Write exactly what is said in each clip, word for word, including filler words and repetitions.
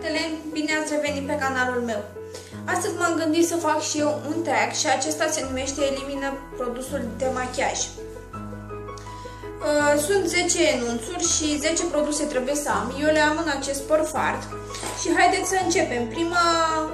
fetele, bine ați revenit pe canalul meu. Astăzi m-am gândit să fac și eu un tag și acesta se numește Elimină produsul de machiaj. Sunt zece enunțuri și zece produse trebuie să am. Eu le am în acest portfart și haideți să începem. Prima,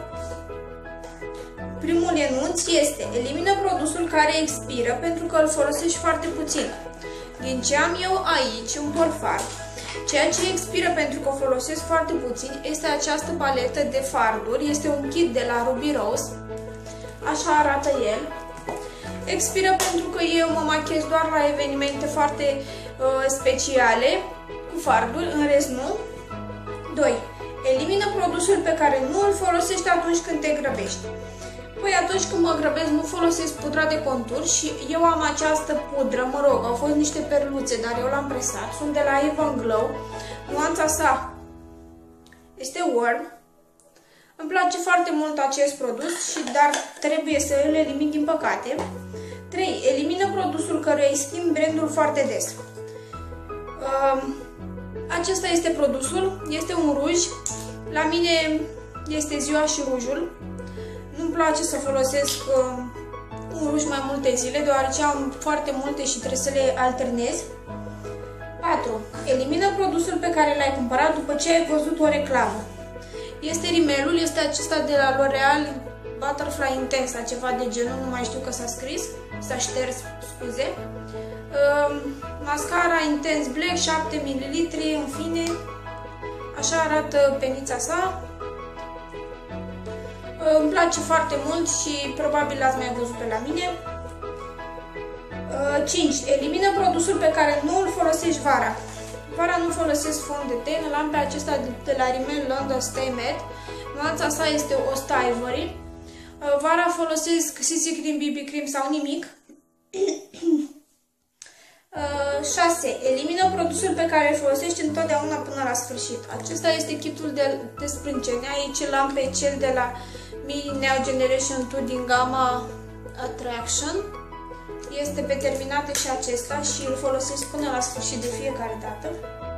primul enunț este: elimină produsul care expiră pentru că îl folosești foarte puțin. Din ce am eu aici, un portfart, ceea ce expiră pentru că o folosesc foarte puțin este această paletă de farduri. Este un kit de la Ruby Rose. Așa arată el. Expiră pentru că eu mă machez doar la evenimente foarte uh, speciale cu farduri, în rest nu. doi. Elimină produsul pe care nu îl folosești atunci când te grăbești. Păi atunci când mă grăbesc nu folosesc pudra de contur și eu am această pudră, mă rog, au fost niște perluțe, dar eu l-am presat. Sunt de la Even Glow. Nuanța sa este Warm. Îmi place foarte mult acest produs, și dar trebuie să îl elimin din păcate. trei. Elimină produsul căruia îi schimb brandul foarte des. Uh, acesta este produsul, este un ruj. La mine este ziua și rujul. Nu-mi place să folosesc uh, un ruj mai multe zile, deoarece am foarte multe și trebuie să le alternez. patru. Elimină produsul pe care l-ai cumpărat după ce ai văzut o reclamă. Este rimelul, este acesta de la L'Oreal, Butterfly Intensa, ceva de genul, nu mai știu că s-a scris, s-a șters, scuze. Uh, mascara Intense Black, șapte mililitri, în fine, așa arată penița sa. Uh, îmi place foarte mult și probabil l-ați mai văzut pe la mine. Uh, cinci. Elimină produsul pe care nu îl folosești vara. Vara nu folosesc fond de ten, îl am pe acesta de la Rimmel London Stay Matte. Nuanța sa este Ost Ivory. Vara folosesc C C Cream, B B Cream sau nimic. șase. Elimină produsul pe care îl folosești întotdeauna până la sfârșit. Acesta este kitul de, de sprâncene. Aici îl am pe cel de la Mi Neo Generation doi din gama Attraction. Este pe terminate și acesta și îl folosesc până la sfârșit de fiecare dată.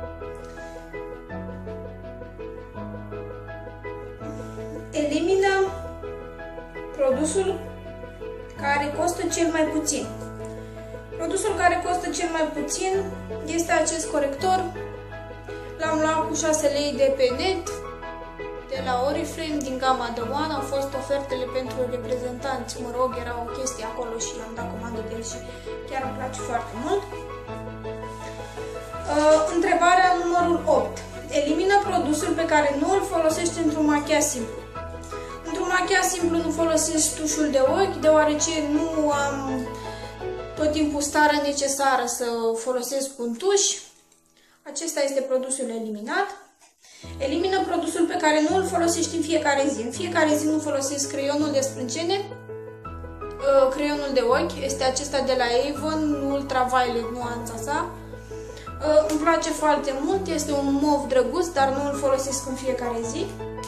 Elimină produsul care costă cel mai puțin. Produsul care costă cel mai puțin este acest corector. L-am luat cu șase lei de pe net, de la Oriflame, din gama The One. Au fost ofertele pentru reprezentanți, mă rog, era o chestie acolo și am dat comandă de el și chiar îmi place foarte mult. Uh, întrebarea numărul opt. Elimină produsul pe care nu îl folosești într-un machiaj simplu. Într-un machiaj simplu nu folosesc tușul de ochi, deoarece nu am tot timpul starea necesară să folosesc un tuș. Acesta este produsul eliminat. Elimină produsul pe care nu îl folosești în fiecare zi. În fiecare zi nu folosesc creionul de sprâncene, creionul de ochi, este acesta de la Avon, Ultraviolet, nuanța sa. Îmi place foarte mult, este un mov drăguț, dar nu îl folosesc în fiecare zi.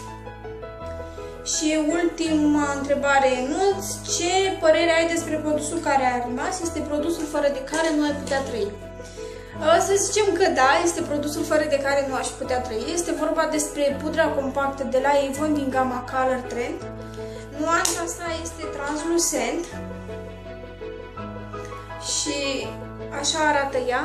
Și ultima întrebare, enunț, ce părere ai despre produsul care a rămas? Este produsul fără de care nu ai putea trăi. Să zicem că da, este produsul fără de care nu aș putea trăi. Este vorba despre pudra compactă de la Avon din gama Color Trend. Nuanța sa este translucent și așa arată ea.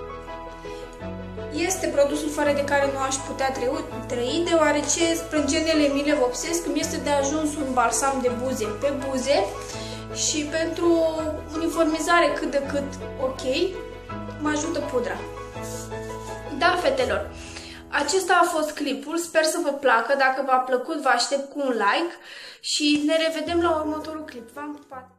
Este produsul fără de care nu aș putea trăi, deoarece sprâncenele mi le vopsesc, îmi este de ajuns un balsam de buze pe buze și pentru uniformizare cât de cât ok, mă ajută pudra. Da, fetelor, acesta a fost clipul, sper să vă placă, dacă v-a plăcut vă aștept cu un like și ne revedem la următorul clip. V-am pupat!